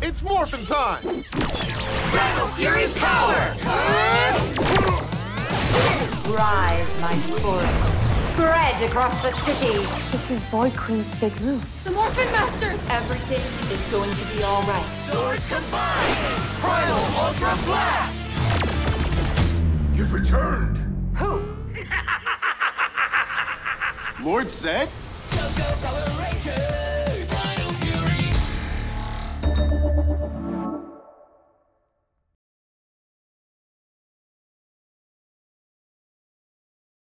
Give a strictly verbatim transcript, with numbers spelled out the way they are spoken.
It's morphin' time! Dino Fury Power! Rise, my Sporix. Spread across the city. This is Boy Queen's big move. The Morphin Masters! Everything is going to be all right. Swords combined! Primal Ultra Blast! You've returned! Who? Lord Zed? Go, go, Power